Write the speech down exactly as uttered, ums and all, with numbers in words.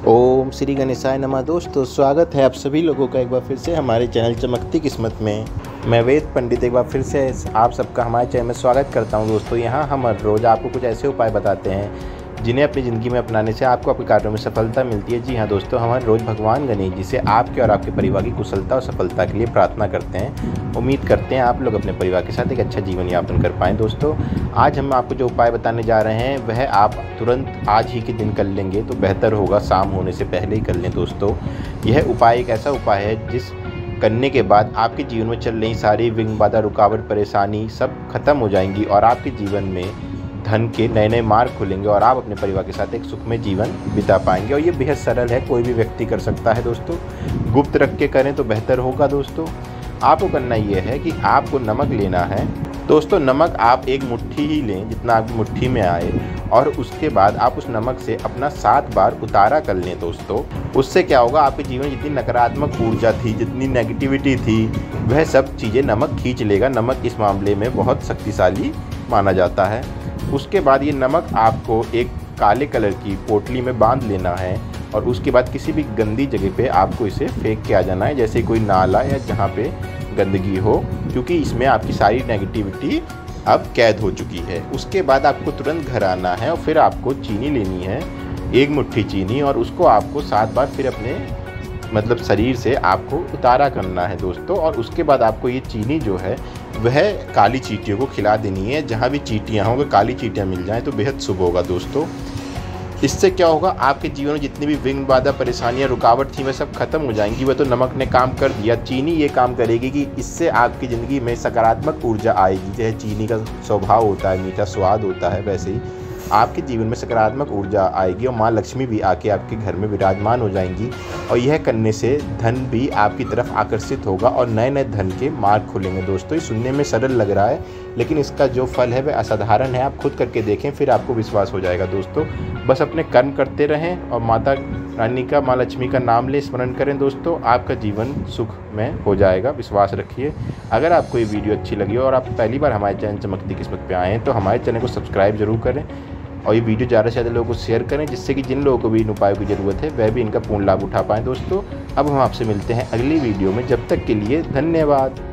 ओम श्री गणेशाय नमः। दोस्तों स्वागत है आप सभी लोगों का एक बार फिर से हमारे चैनल चमकती किस्मत में। मैं वेद पंडित एक बार फिर से आप सबका हमारे चैनल में स्वागत करता हूं। दोस्तों यहाँ हम हर रोज़ आपको कुछ ऐसे उपाय बताते हैं जिन्हें अपनी ज़िंदगी में अपनाने से आपको आपके कार्यों में सफलता मिलती है। जी हाँ दोस्तों, हम हर रोज़ भगवान गणेश जी से आपके और आपके परिवार की कुशलता और सफलता के लिए प्रार्थना करते हैं। उम्मीद करते हैं आप लोग अपने परिवार के साथ एक अच्छा जीवन यापन कर पाएँ। दोस्तों आज हम आपको जो उपाय बताने जा रहे हैं वह आप तुरंत आज ही के दिन कर लेंगे तो बेहतर होगा, शाम होने से पहले ही कर लें। दोस्तों यह उपाय एक ऐसा उपाय है जिस करने के बाद आपके जीवन में चल रही सारी विघ्न, बाधा, रुकावट, परेशानी सब खत्म हो जाएंगी और आपके जीवन में धन के नए नए मार्ग खुलेंगे और आप अपने परिवार के साथ एक सुखमय जीवन बिता पाएंगे। और ये बेहद सरल है, कोई भी व्यक्ति कर सकता है। दोस्तों गुप्त रख के करें तो बेहतर होगा। दोस्तों आपको करना ये है कि आपको नमक लेना है। दोस्तों नमक आप एक मुट्ठी ही लें, जितना आपकी मुट्ठी में आए, और उसके बाद आप उस नमक से अपना सात बार उतारा कर लें। दोस्तों उससे क्या होगा, आपके जीवन में जितनी नकारात्मक ऊर्जा थी, जितनी नेगेटिविटी थी, वह सब चीज़ें नमक खींच लेगा। नमक इस मामले में बहुत शक्तिशाली माना जाता है। उसके बाद ये नमक आपको एक काले कलर की पोटली में बांध लेना है और उसके बाद किसी भी गंदी जगह पे आपको इसे फेंक के आ जाना है, जैसे कोई नाला या जहाँ पे गंदगी हो, क्योंकि इसमें आपकी सारी नेगेटिविटी अब कैद हो चुकी है। उसके बाद आपको तुरंत घर आना है और फिर आपको चीनी लेनी है, एक मुट्ठी चीनी, और उसको आपको सात बार फिर अपने मतलब शरीर से आपको उतारा करना है। दोस्तों और उसके बाद आपको ये चीनी जो है वह काली चींटियों को खिला देनी है। जहाँ भी चींटियाँ हों, अगर काली चींटियाँ मिल जाएं तो बेहद शुभ होगा। दोस्तों इससे क्या होगा, आपके जीवन में जितनी भी विघ्न, बाधा, परेशानियाँ, रुकावट थी वह सब खत्म हो जाएंगी। वह तो नमक ने काम कर दिया, चीनी ये काम करेगी कि इससे आपकी ज़िंदगी में सकारात्मक ऊर्जा आएगी। जैसे चीनी का स्वभाव होता है, मीठा स्वाद होता है, वैसे ही आपके जीवन में सकारात्मक ऊर्जा आएगी और माँ लक्ष्मी भी आके आपके घर में विराजमान हो जाएंगी। और यह करने से धन भी आपकी तरफ आकर्षित होगा और नए नए धन के मार्ग खुलेंगे। दोस्तों ये सुनने में सरल लग रहा है, लेकिन इसका जो फल है वह असाधारण है। आप खुद करके देखें, फिर आपको विश्वास हो जाएगा। दोस्तों बस अपने कर्म करते रहें और माता रानी का, माँ लक्ष्मी का नाम ले, स्मरण करें। दोस्तों आपका जीवन सुख में हो जाएगा, विश्वास रखिए। अगर आपको ये वीडियो अच्छी लगी और आप पहली बार हमारे चैनल चमकती किस्मत पे आए हैं तो हमारे चैनल को सब्सक्राइब जरूर करें और ये वीडियो ज़्यादा से ज़्यादा लोगों को शेयर करें, जिससे कि जिन लोगों को भी इन उपायों की ज़रूरत है वह भी इनका पूर्ण लाभ उठा पाएँ। दोस्तों अब हम आपसे मिलते हैं अगली वीडियो में, जब तक के लिए धन्यवाद।